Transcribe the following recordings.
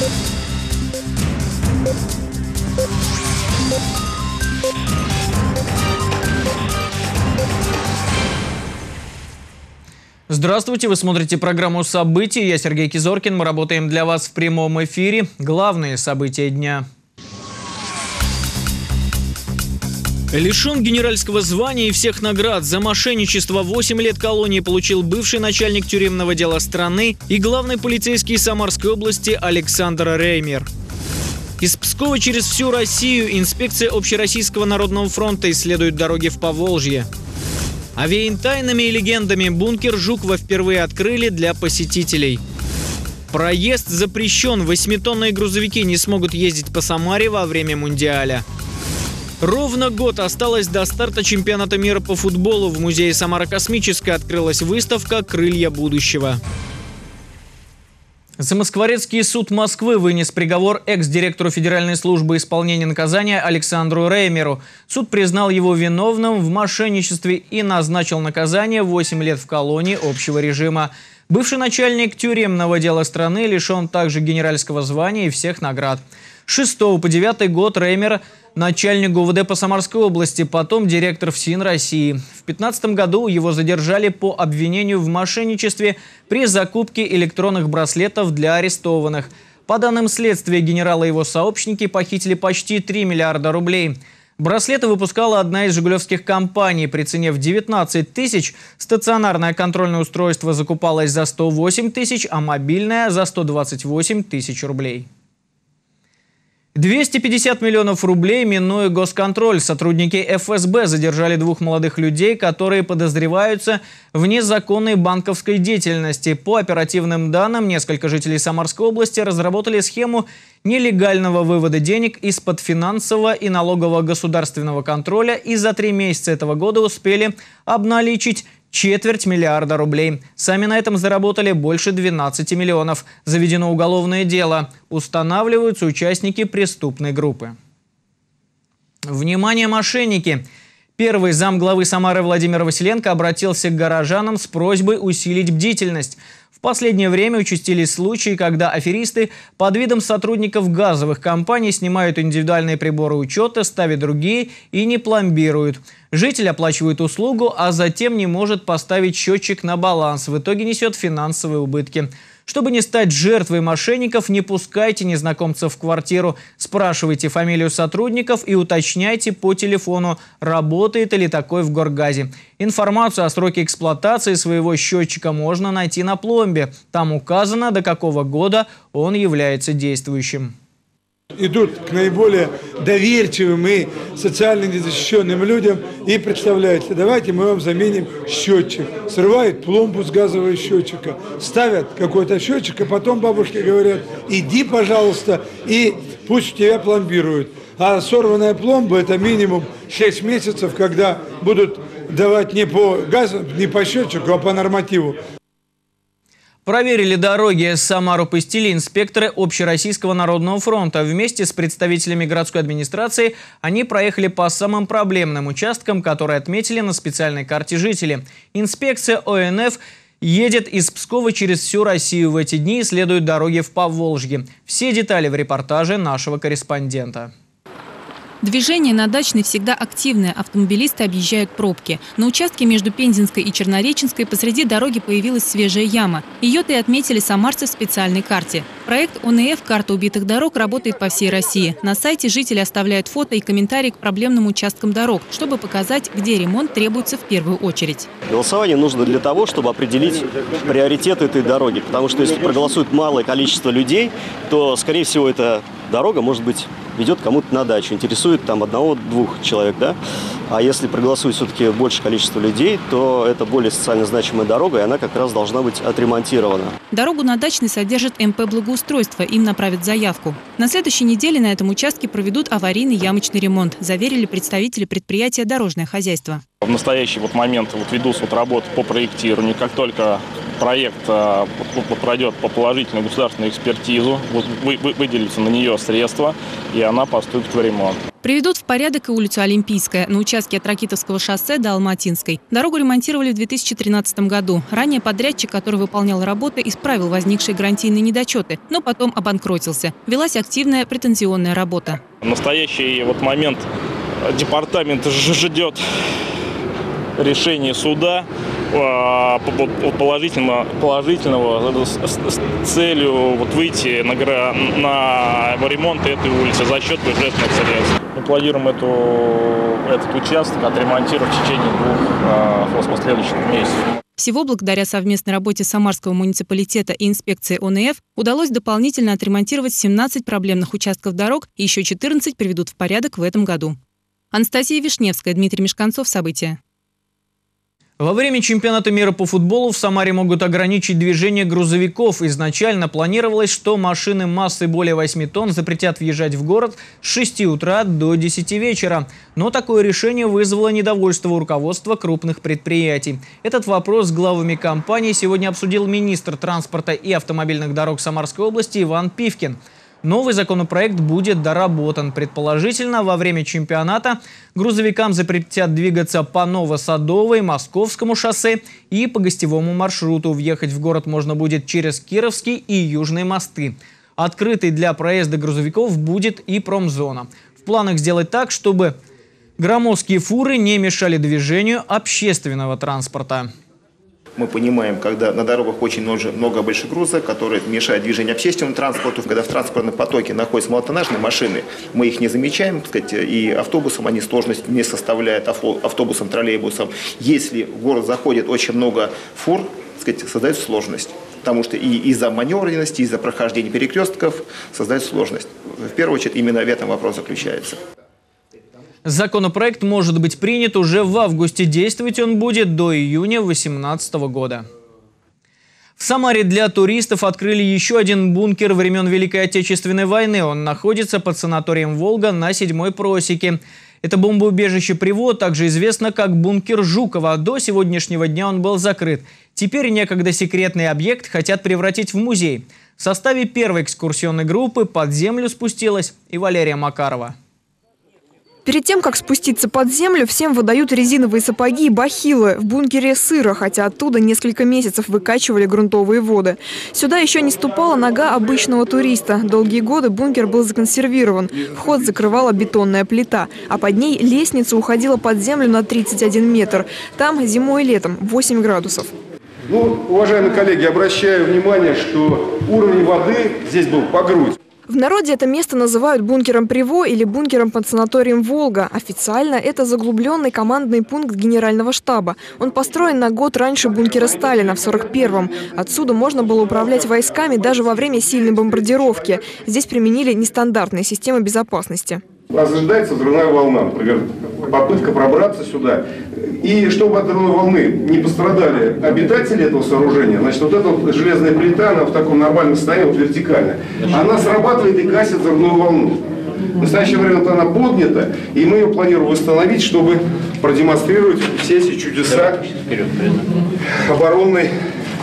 Здравствуйте, вы смотрите программу «События». Я Сергей Кизоркин. Мы работаем для вас в прямом эфире. Главные события дня. Лишен генеральского звания и всех наград. За мошенничество 8 лет колонии получил бывший начальник тюремного дела страны и главный полицейский Самарской области Александр Реймер. Из Пскова через всю Россию инспекция Общероссийского народного фронта исследует дороги в Поволжье. Овеян тайнами и легендами, бункер Жукова впервые открыли для посетителей. Проезд запрещен, 8-тонные грузовики не смогут ездить по Самаре во время Мундиаля. Ровно год осталось до старта чемпионата мира по футболу. В музее Самара Космическая открылась выставка «Крылья будущего». Замоскворецкий суд Москвы вынес приговор экс-директору Федеральной службы исполнения наказания Александру Реймеру. Суд признал его виновным в мошенничестве и назначил наказание 8 лет в колонии общего режима. Бывший начальник тюремного дела страны лишен также генеральского звания и всех наград. С 6 по 9 год Реймер – начальник ГУВД по Самарской области, потом директор ФСИН России. В 2015 году его задержали по обвинению в мошенничестве при закупке электронных браслетов для арестованных. По данным следствия, генерал и его сообщники похитили почти 3 миллиарда рублей. Браслеты выпускала одна из жигулевских компаний. При цене в 19 тысяч стационарное контрольное устройство закупалось за 108 тысяч, а мобильное за 128 тысяч рублей. 250 миллионов рублей, минуя госконтроль. Сотрудники ФСБ задержали 2 молодых людей, которые подозреваются в незаконной банковской деятельности. По оперативным данным, несколько жителей Самарской области разработали схему нелегального вывода денег из-под финансового и налогового государственного контроля и за 3 месяца этого года успели обналичить 250 миллиона рублей. Сами на этом заработали больше 12 миллионов. Заведено уголовное дело. Устанавливаются участники преступной группы. Внимание, мошенники! Первый замглавы Самары Владимир Василенко обратился к горожанам с просьбой усилить бдительность. В последнее время участились случаи, когда аферисты под видом сотрудников газовых компаний снимают индивидуальные приборы учета, ставят другие и не пломбируют. Житель оплачивает услугу, а затем не может поставить счетчик на баланс. В итоге несет финансовые убытки. Чтобы не стать жертвой мошенников, не пускайте незнакомцев в квартиру. Спрашивайте фамилию сотрудников и уточняйте по телефону, работает ли такой в Горгазе. Информацию о сроке эксплуатации своего счетчика можно найти на пломбе. Там указано, до какого года он является действующим. Идут к наиболее доверчивым и социально незащищенным людям и представляются: давайте мы вам заменим счетчик. Срывают пломбу с газового счетчика, ставят какой-то счетчик, а потом бабушки говорят: иди, пожалуйста, и пусть тебя пломбируют. А сорванная пломба – это минимум 6 месяцев, когда будут давать не по газу, не по счетчику, а по нормативу. Проверили дороги Самару-Пастили инспекторы Общероссийского народного фронта. Вместе с представителями городской администрации они проехали по самым проблемным участкам, которые отметили на специальной карте жители. Инспекция ОНФ едет из Пскова через всю Россию. В эти дни исследуют дороги в Поволжье. Все детали в репортаже нашего корреспондента. Движение на Дачной всегда активное. Автомобилисты объезжают пробки. На участке между Пензенской и Чернореченской посреди дороги появилась свежая яма. Ее-то и отметили самарцы в специальной карте. Проект ОНФ «Карта убитых дорог» работает по всей России. На сайте жители оставляют фото и комментарии к проблемным участкам дорог, чтобы показать, где ремонт требуется в первую очередь. Голосование нужно для того, чтобы определить приоритеты этой дороги. Потому что если проголосует малое количество людей, то, скорее всего, эта дорога, может быть, ведет кому-то на дачу, интересует там 1-2 человек, да? А если проголосует все-таки большее количество людей, то это более социально значимая дорога, и она как раз должна быть отремонтирована. Дорогу на Дачный содержит МП «Благоустройство», им направят заявку. На следующей неделе на этом участке проведут аварийный ямочный ремонт, заверили представители предприятия «Дорожное хозяйство». В настоящий момент ведутся работы по проектированию. Как только проект пройдет по положительной государственной экспертизу, выделится на нее средства, и она поступит в ремонт. Приведут в порядок и улицу Олимпийская на участке от Ракитовского шоссе до Алматинской. Дорогу ремонтировали в 2013 году. Ранее подрядчик, который выполнял работы, исправил возникшие гарантийные недочеты, но потом обанкротился. Велась активная претензионная работа. В настоящий момент департамент ждет решения суда положительного с целью выйти на ремонт этой улицы за счет бюджетных средств. Мы планируем этот участок отремонтировать в течение 2 последующих месяцев. Всего благодаря совместной работе Самарского муниципалитета и инспекции ОНФ удалось дополнительно отремонтировать 17 проблемных участков дорог, и еще 14 приведут в порядок в этом году. Анастасия Вишневская, Дмитрий Мешканцов. События. Во время чемпионата мира по футболу в Самаре могут ограничить движение грузовиков. Изначально планировалось, что машины массой более 8 тонн запретят въезжать в город с 6 утра до 10 вечера. Но такое решение вызвало недовольство у руководства крупных предприятий. Этот вопрос с главами компаний сегодня обсудил министр транспорта и автомобильных дорог Самарской области Иван Пивкин. Новый законопроект будет доработан. Предположительно, во время чемпионата грузовикам запретят двигаться по Новосадовой, Московскому шоссе и по гостевому маршруту. Въехать в город можно будет через Кировский и Южные мосты. Открытой для проезда грузовиков будет и промзона. В планах сделать так, чтобы громоздкие фуры не мешали движению общественного транспорта. Мы понимаем, когда на дорогах очень много большегруза, которые мешают движению общественному транспорту. Когда в транспортном потоке находятся малотоннажные машины, мы их не замечаем, и автобусам они сложность не составляют, автобусам, троллейбусам. Если в город заходит очень много фур, создается сложность. Потому что и из-за маневренности, из-за прохождения перекрестков создается сложность. В первую очередь именно в этом вопрос заключается. Законопроект может быть принят уже в августе. Действовать он будет до июня 2018 года. В Самаре для туристов открыли еще один бункер времен Великой Отечественной войны. Он находится под санаторием «Волга» на 7-й просеке. Это бомбоубежище «Привод», также известно как бункер Жукова. До сегодняшнего дня он был закрыт. Теперь некогда секретный объект хотят превратить в музей. В составе первой экскурсионной группы под землю спустилась и Валерия Макарова. Перед тем, как спуститься под землю, всем выдают резиновые сапоги и бахилы. В бункере сыро, хотя оттуда несколько месяцев выкачивали грунтовые воды. Сюда еще не ступала нога обычного туриста. Долгие годы бункер был законсервирован. Вход закрывала бетонная плита, а под ней лестница уходила под землю на 31 метр. Там зимой и летом 8 градусов. Уважаемые коллеги, обращаю внимание, что уровень воды здесь был по грудь. В народе это место называют бункером «Приво» или бункером под санаторием «Волга». Официально это заглубленный командный пункт генерального штаба. Он построен на год раньше бункера Сталина в 1941-м. Отсюда можно было управлять войсками даже во время сильной бомбардировки. Здесь применили нестандартные системы безопасности. Ожидается взрывная волна, например, попытка пробраться сюда. И чтобы от взрывной волны не пострадали обитатели этого сооружения, значит, вот эта железная плита, она в таком нормальном состоянии, вертикально, она срабатывает и гасит взрывную волну. В настоящее время она поднята, и мы ее планируем восстановить, чтобы продемонстрировать все эти чудеса оборонной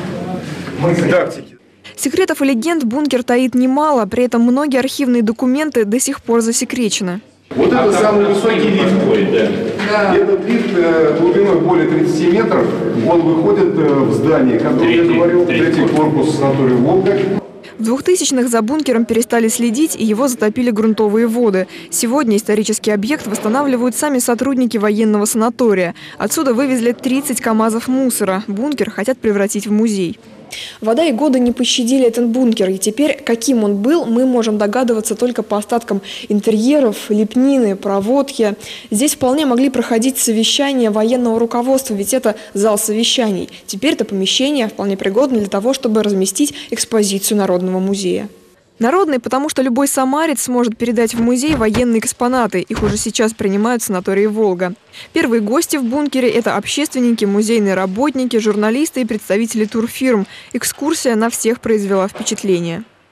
тактики. Секретов и легенд бункер таит немало, при этом многие архивные документы до сих пор засекречены. Вот это самый высокий лифт. Этот лифт глубиной более 30 метров, он выходит в здание, которое я говорил, третий корпус санатория «Волга». В 2000-х за бункером перестали следить, и его затопили грунтовые воды. Сегодня исторический объект восстанавливают сами сотрудники военного санатория. Отсюда вывезли 30 КАМАЗов мусора. Бункер хотят превратить в музей. Вода и годы не пощадили этот бункер, и теперь, каким он был, мы можем догадываться только по остаткам интерьеров, лепнины, проводки. Здесь вполне могли проходить совещания военного руководства, ведь это зал совещаний. Теперь это помещение вполне пригодно для того, чтобы разместить экспозицию Народного музея. Народный, потому что любой самарец сможет передать в музей военные экспонаты. Их уже сейчас принимают в санатории «Волга». Первые гости в бункере – это общественники, музейные работники, журналисты и представители турфирм. Экскурсия на всех произвела впечатление.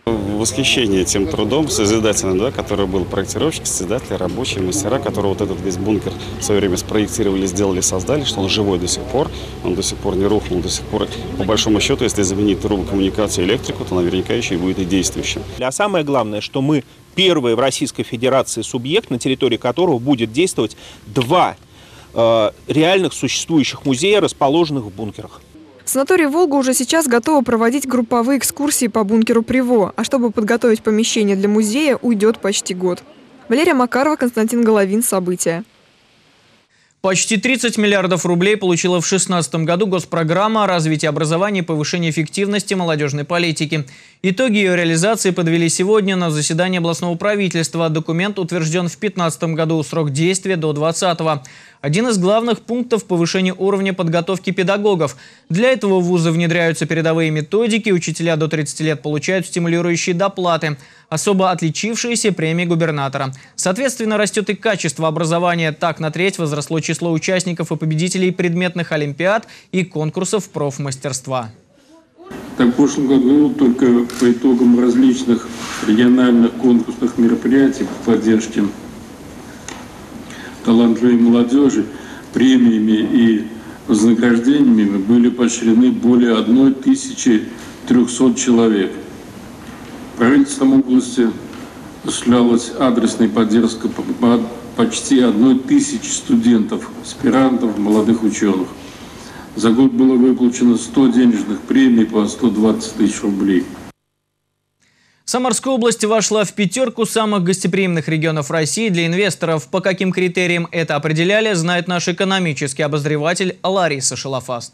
Восхищение тем трудом созидательным, да, который был проектировщик, созидатели, рабочие, мастера, которые вот этот весь бункер в свое время спроектировали, сделали, создали, что он живой до сих пор, он до сих пор не рухнул, до сих пор, по большому счету, если заменить трубу коммуникации и электрику, то наверняка еще и будет и действующим. А самое главное, что мы первый в Российской Федерации субъект, на территории которого будет действовать два реальных существующих музея, расположенных в бункерах. Санаторий «Волга» уже сейчас готова проводить групповые экскурсии по бункеру Приво, а чтобы подготовить помещение для музея, уйдет почти год. Валерия Макарова, Константин Головин. События. Почти 30 миллиардов рублей получила в 2016 году госпрограмма «Развитие образования и повышение эффективности молодежной политики». Итоги ее реализации подвели сегодня на заседании областного правительства. Документ утвержден в 2015 году, срок действия до 2020-го. Один из главных пунктов – повышение уровня подготовки педагогов. Для этого в вузы внедряются передовые методики, учителя до 30 лет получают стимулирующие доплаты, особо отличившиеся премии губернатора. Соответственно, растет и качество образования. Так, на треть возросло число участников и победителей предметных олимпиад и конкурсов профмастерства. Так, в прошлом году только по итогам различных региональных конкурсных мероприятий по поддержке талантливой молодежи премиями и вознаграждениями были поощрены более 1300 человек. Правительством области осуществлялась адресная поддержка почти 1000 студентов, аспирантов, молодых ученых. За год было выплачено 100 денежных премий по 120 тысяч рублей. Самарская область вошла в пятерку самых гостеприимных регионов России для инвесторов. По каким критериям это определяли, знает наш экономический обозреватель Лариса Шалафаст.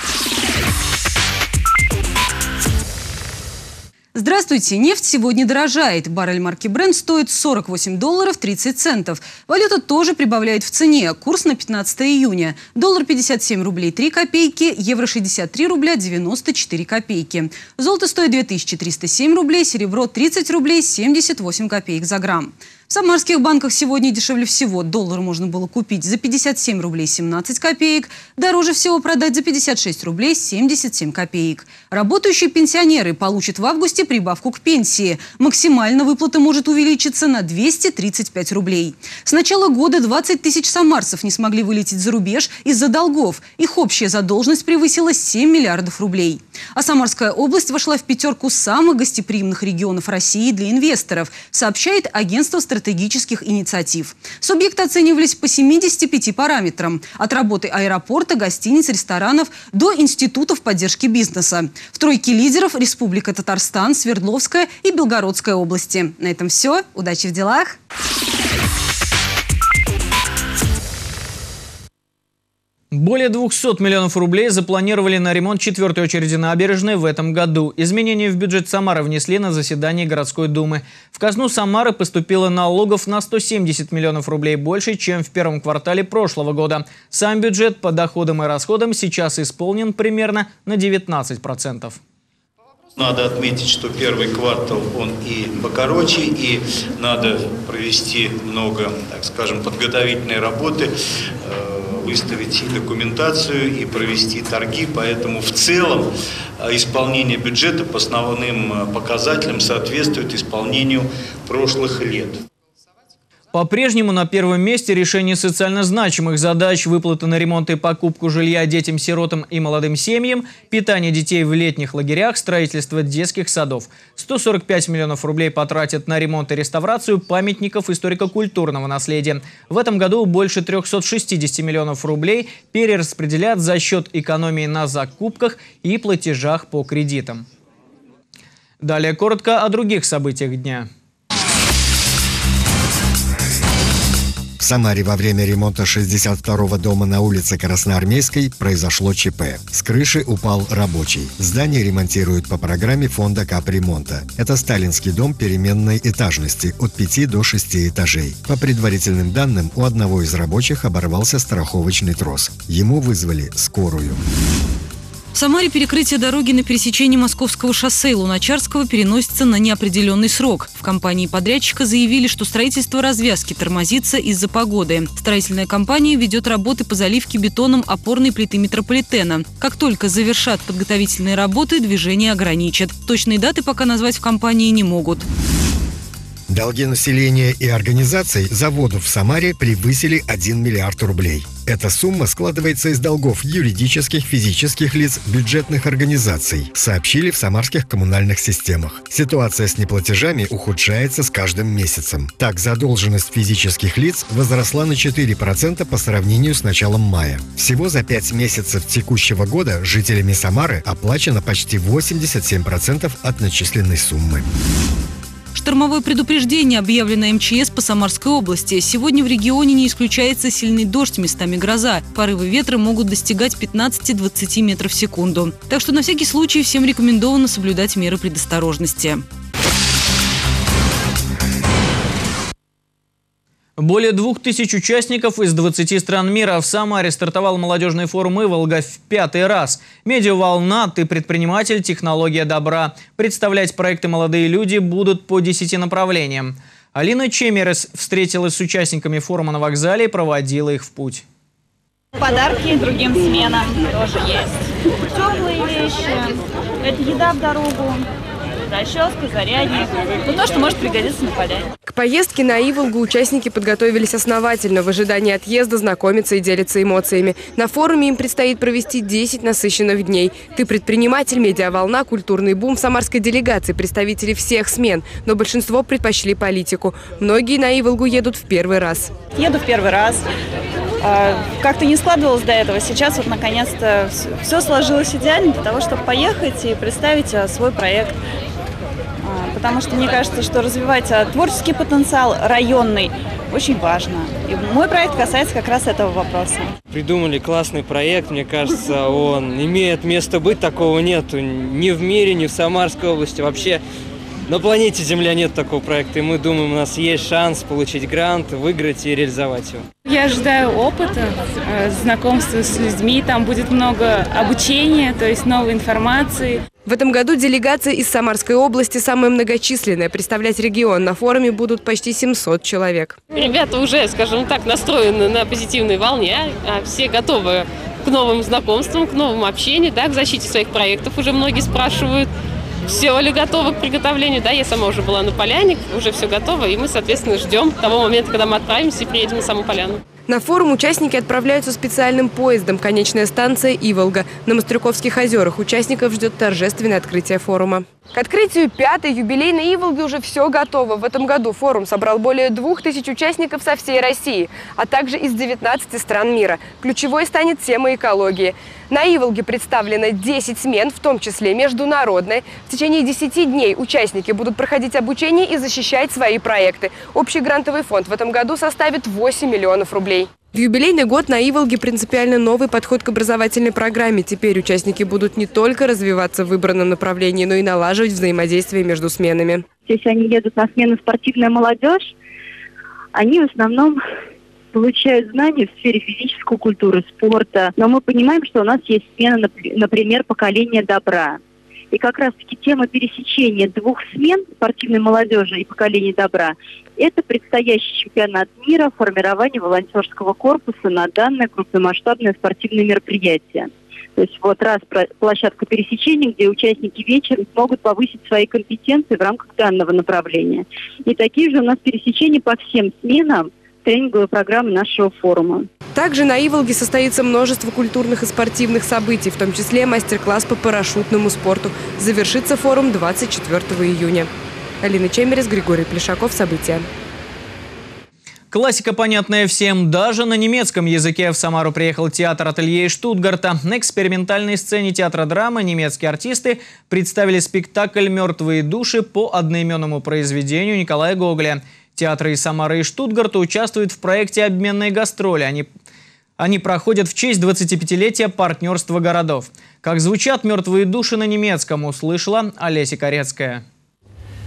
Здравствуйте! Нефть сегодня дорожает. Баррель марки Brent стоит $48 30 центов. Валюта тоже прибавляет в цене. Курс на 15 июня. Доллар 57 рублей 3 копейки, евро 63 рубля 94 копейки. Золото стоит 2307 рублей, серебро 30 рублей 78 копеек за грамм. В самарских банках сегодня дешевле всего. Доллар можно было купить за 57 рублей 17 копеек, дороже всего продать за 56 рублей 77 копеек. Работающие пенсионеры получат в августе прибавку к пенсии. Максимально выплата может увеличиться на 235 рублей. С начала года 20 тысяч самарцев не смогли вылететь за рубеж из-за долгов. Их общая задолженность превысила 7 миллиардов рублей. А Самарская область вошла в пятерку самых гостеприимных регионов России для инвесторов, сообщает агентство стратегических инициатив. Субъекты оценивались по 75 параметрам. От работы аэропорта, гостиниц, ресторанов до институтов поддержки бизнеса. В тройке лидеров Республика Татарстан, Свердловская и Белгородская области. На этом все. Удачи в делах! Более 200 миллионов рублей запланировали на ремонт 4-й очереди набережной в этом году. Изменения в бюджет Самары внесли на заседании городской думы. В казну Самары поступило налогов на 170 миллионов рублей больше, чем в первом квартале прошлого года. Сам бюджет по доходам и расходам сейчас исполнен примерно на 19%. Надо отметить, что первый квартал он и покороче, и надо провести много, так скажем, подготовительной работы, выставить и документацию, и провести торги. Поэтому в целом исполнение бюджета по основным показателям соответствует исполнению прошлых лет. По-прежнему на первом месте решение социально значимых задач: выплаты на ремонт и покупку жилья детям-сиротам и молодым семьям, питание детей в летних лагерях, строительство детских садов. 145 миллионов рублей потратят на ремонт и реставрацию памятников историко-культурного наследия. В этом году больше 360 миллионов рублей перераспределят за счет экономии на закупках и платежах по кредитам. Далее коротко о других событиях дня. В Самаре во время ремонта 62-го дома на улице Красноармейской произошло ЧП. С крыши упал рабочий. Здание ремонтируют по программе фонда капремонта. Это сталинский дом переменной этажности от 5 до 6 этажей. По предварительным данным, у одного из рабочих оборвался страховочный трос. Ему вызвали скорую. В Самаре перекрытие дороги на пересечении Московского шоссе и Луначарского переносится на неопределенный срок. В компании подрядчика заявили, что строительство развязки тормозится из-за погоды. Строительная компания ведет работы по заливке бетоном опорной плиты метрополитена. Как только завершат подготовительные работы, движение ограничат. Точные даты пока назвать в компании не могут. Долги населения и организаций заводов в Самаре превысили 1 миллиард рублей. Эта сумма складывается из долгов юридических, физических лиц, бюджетных организаций, сообщили в самарских коммунальных системах. Ситуация с неплатежами ухудшается с каждым месяцем. Так, задолженность физических лиц возросла на 4% по сравнению с началом мая. Всего за 5 месяцев текущего года жителями Самары оплачено почти 87% от начисленной суммы. Штормовое предупреждение объявлено МЧС по Самарской области. Сегодня в регионе не исключается сильный дождь, местами гроза. Порывы ветра могут достигать 15-20 метров в секунду. Так что на всякий случай всем рекомендовано соблюдать меры предосторожности. Более 2000 участников из 20 стран мира в Самаре стартовал молодежный форум «Иволга» в 5-й раз. Медиаволна «Ты предприниматель. Технология добра». Представлять проекты молодые люди будут по 10 направлениям. Алина Чемерес встретилась с участниками форума на вокзале и проводила их в путь. Подарки другим сменам тоже есть. Теплые вещи, это еда в дорогу. Расческа, зарядник. То, что может пригодиться на поляне. К поездке на Иволгу участники подготовились основательно. В ожидании отъезда знакомиться и делиться эмоциями. На форуме им предстоит провести 10 насыщенных дней. «Ты предприниматель», «Медиаволна», «Культурный бум». В самарской делегации представители всех смен, но большинство предпочли политику. Многие на Иволгу едут в первый раз. Еду в первый раз. Как-то не складывалось до этого. Сейчас вот наконец-то все сложилось идеально для того, чтобы поехать и представить свой проект. Потому что мне кажется, что развивать творческий потенциал районный очень важно. И мой проект касается как раз этого вопроса. Придумали классный проект, мне кажется, он имеет место быть, такого нету ни в мире, ни в Самарской области. Вообще на планете Земля нет такого проекта, и мы думаем, у нас есть шанс получить грант, выиграть и реализовать его. Я ожидаю опыта, знакомства с людьми, там будет много обучения, то есть новой информации. В этом году делегация из Самарской области самая многочисленная. Представлять регион на форуме будут почти 700 человек. Ребята уже, скажем так, настроены на позитивной волне, все готовы к новым знакомствам, к новому общению, да, к защите своих проектов. Уже многие спрашивают, все ли готовы к приготовлению. Да, я сама уже была на поляне, уже все готово, и мы, соответственно, ждем того момента, когда мы отправимся и приедем на саму поляну. На форум участники отправляются специальным поездом. Конечная станция Иволга. На Мострюковских озерах участников ждет торжественное открытие форума. К открытию 5-й юбилейной Иволги уже все готово. В этом году форум собрал более 2000 участников со всей России, а также из 19 стран мира. Ключевой станет тема экологии. На Иволге представлено 10 смен, в том числе международные. В течение 10 дней участники будут проходить обучение и защищать свои проекты. Общий грантовый фонд в этом году составит 8 миллионов рублей. В юбилейный год на Иволге принципиально новый подход к образовательной программе. Теперь участники будут не только развиваться в выбранном направлении, но и налаживать взаимодействие между сменами. Если они едут на смену «Спортивная молодежь», они в основном получают знания в сфере физической культуры, спорта. Но мы понимаем, что у нас есть смена, например, «Поколение добра». И как раз-таки тема пересечения двух смен спортивной молодежи и поколения добра – это предстоящий чемпионат мира, формирование волонтерского корпуса на данное крупномасштабное спортивное мероприятие. То есть вот раз площадка пересечения, где участники вечера смогут повысить свои компетенции в рамках данного направления. И такие же у нас пересечения по всем сменам тренинговой программы нашего форума. Также на Иволге состоится множество культурных и спортивных событий, в том числе мастер-класс по парашютному спорту. Завершится форум 24 июня. Алина Чемерес, Григорий Плешаков. События. Классика, понятная всем. Даже на немецком языке в Самару приехал театр «Ателье» из Штутгарта. На экспериментальной сцене театра драмы немецкие артисты представили спектакль «Мертвые души» по одноименному произведению Николая Гоголя. Театры из Самары и Штутгарта участвуют в проекте «Обменные гастроли». Они проходят в честь 25-летия партнерства городов. Как звучат «Мертвые души» на немецком, услышала Олеся Корецкая.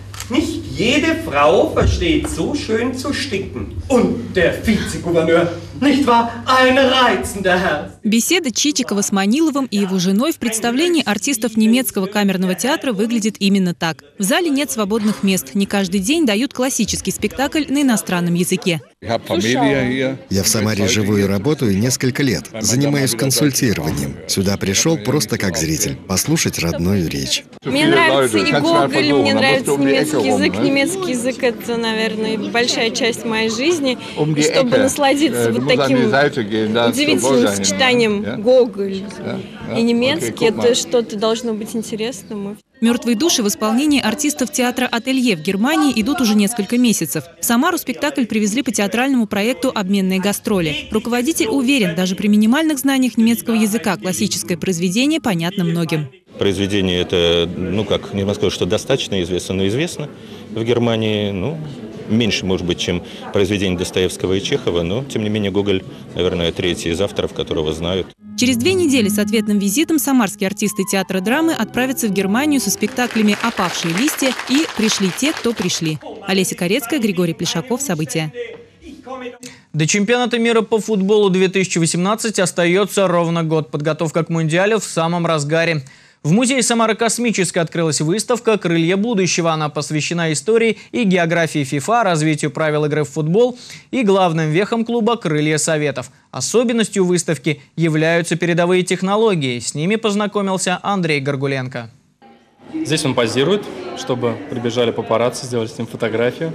Nicht jede Frau versteht so schön zu sticken. Und der Vizegouverneur Беседа Чичикова с Маниловым и его женой в представлении артистов немецкого камерного театра выглядит именно так. В зале нет свободных мест. Не каждый день дают классический спектакль на иностранном языке. Я в Самаре живу и работаю несколько лет. Занимаюсь консультированием. Сюда пришел просто как зритель, послушать родную речь. Мне нравится и Гоголь, мне нравится немецкий язык. Немецкий язык – это, наверное, большая часть моей жизни. И чтобы насладиться вот таким удивительным сочетанием Гоголь и немецкий, это что-то должно быть интересным. «Мертвые души» в исполнении артистов театра «Ателье» в Германии идут уже несколько месяцев. В Самару спектакль привезли по театральному проекту «Обменные гастроли». Руководитель уверен, даже при минимальных знаниях немецкого языка классическое произведение понятно многим. Произведение это, не могу сказать, что достаточно известно, но известно в Германии, меньше, может быть, чем произведение Достоевского и Чехова, но, тем не менее, Гоголь, наверное, третий из авторов, которого знают. Через 2 недели с ответным визитом самарские артисты театра драмы отправятся в Германию со спектаклями «Опавшие листья» и «Пришли те, кто пришли». Олеся Корецкая, Григорий Плешаков. События. До чемпионата мира по футболу 2018 остается ровно год. Подготовка к Мундиалю в самом разгаре. В музее Самары Космической открылась выставка «Крылья будущего». Она посвящена истории и географии ФИФА, развитию правил игры в футбол и главным вехам клуба «Крылья Советов». Особенностью выставки являются передовые технологии. С ними познакомился Андрей Горгуленко. Здесь он позирует, чтобы прибежали папарацци, сделали с ним фотографию.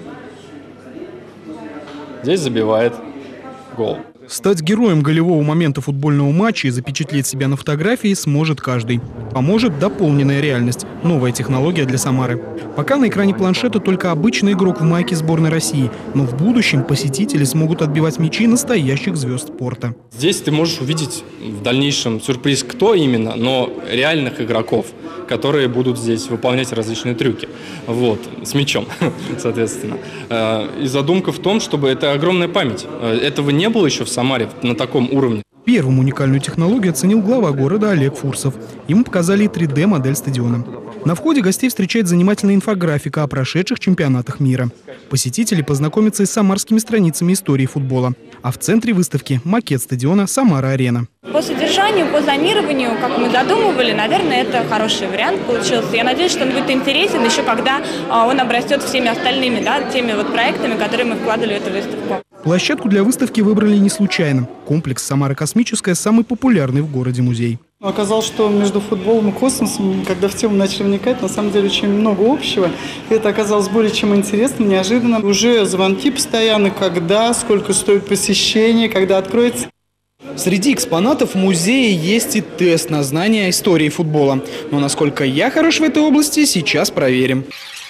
Здесь забивает гол. Стать героем голевого момента футбольного матча и запечатлеть себя на фотографии сможет каждый. Поможет дополненная реальность – новая технология для Самары. Пока на экране планшета только обычный игрок в майке сборной России, но в будущем посетители смогут отбивать мячи настоящих звезд спорта. Здесь ты можешь увидеть в дальнейшем сюрприз, кто именно, но реальных игроков, которые будут здесь выполнять различные трюки. С мячом, соответственно. И задумка в том, чтобы это огромная память. Этого не было еще в Самаре на таком уровне. Первым уникальную технологию оценил глава города Олег Фурсов. Ему показали 3D-модель стадиона. На входе гостей встречает занимательная инфографика о прошедших чемпионатах мира. Посетители познакомятся и с самарскими страницами истории футбола. А в центре выставки макет стадиона «Самара-арена». По содержанию, по зонированию, как мы задумывали, наверное, это хороший вариант получился. Я надеюсь, что он будет интересен еще когда он обрастет всеми остальными, теми проектами, которые мы вкладывали в эту выставку. Площадку для выставки выбрали не случайно. Комплекс «Самара Космическая» самый популярный в городе музей. Оказалось, что между футболом и космосом, когда в тему начали вникать, на самом деле очень много общего. И это оказалось более чем интересно, неожиданно. Уже звонки постоянно, когда, сколько стоит посещение, когда откроется. Среди экспонатов в музее есть и тест на знание истории футбола. Но насколько я хорош в этой области, сейчас проверим.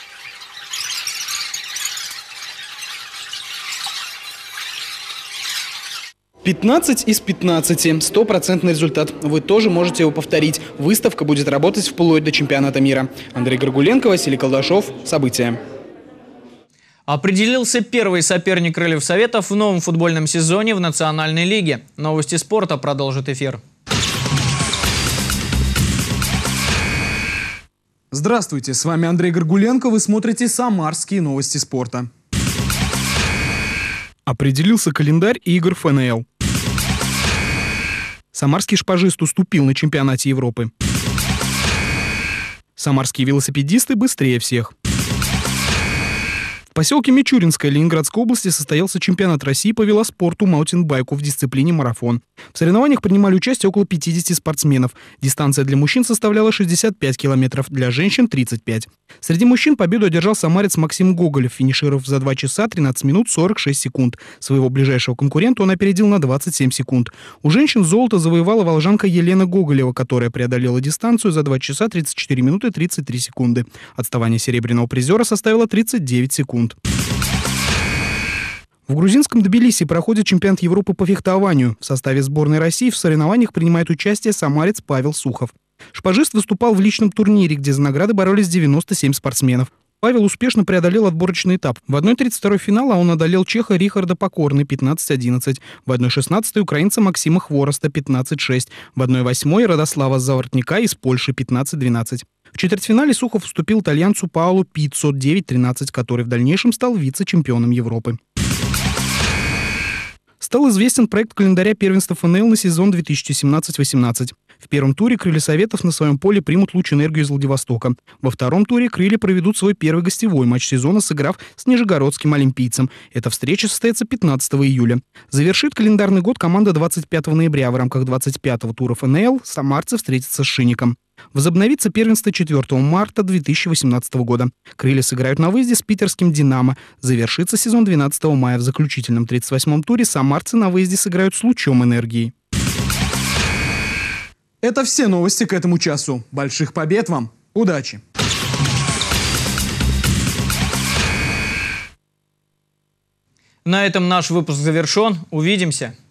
15 из 15. 100% результат. Вы тоже можете его повторить. Выставка будет работать вплоть до чемпионата мира. Андрей Горгуленко, Василий Колдашов. События. Определился первый соперник Крыльев Советов в новом футбольном сезоне в Национальной лиге. Новости спорта продолжит эфир. Здравствуйте, с вами Андрей Горгуленко. Вы смотрите «Самарские новости спорта». Определился календарь игр ФНЛ. Самарский шпажист уступил на чемпионате Европы. Самарские велосипедисты быстрее всех. В поселке Мичуринское Ленинградской области состоялся чемпионат России по велоспорту маунтинбайку в дисциплине марафон. В соревнованиях принимали участие около 50 спортсменов. Дистанция для мужчин составляла 65 километров, для женщин – 35. Среди мужчин победу одержал самарец Максим Гоголев, финишировав за 2 часа 13 минут 46 секунд. Своего ближайшего конкурента он опередил на 27 секунд. У женщин золото завоевала волжанка Елена Гоголева, которая преодолела дистанцию за 2 часа 34 минуты 33 секунды. Отставание серебряного призера составило 39 секунд. В грузинском Тбилиси проходит чемпионат Европы по фехтованию. В составе сборной России в соревнованиях принимает участие самарец Павел Сухов. Шпажист выступал в личном турнире, где за награды боролись 97 спортсменов. Павел успешно преодолел отборочный этап. В 1/32 финала он одолел чеха Рихарда Покорны 15-11, в 1/16 украинца Максима Хвороста 15-6, в 1/8 Радослава Заворотника из Польши 15-12. В четвертьфинале Сухов уступил итальянцу Паулу Пиццо 9-13, который в дальнейшем стал вице-чемпионом Европы. стал известен проект календаря первенства ФНЛ на сезон 2017-18. В первом туре «Крылья Советов» на своем поле примут «Луч-Энергию» из Владивостока. Во втором туре «Крылья» проведут свой первый гостевой матч сезона, сыграв с нижегородским «Олимпийцем». Эта встреча состоится 15 июля. Завершит календарный год команда 25 ноября. В рамках 25-го тура ФНЛ самарцы встретятся с «Шинником». Возобновится первенство 4 марта 2018 года. «Крылья» сыграют на выезде с питерским «Динамо». Завершится сезон 12 мая. В заключительном 38-м туре самарцы на выезде сыграют с «Лучом Энергии». Это все новости к этому часу. Больших побед вам! Удачи! На этом наш выпуск завершен. Увидимся!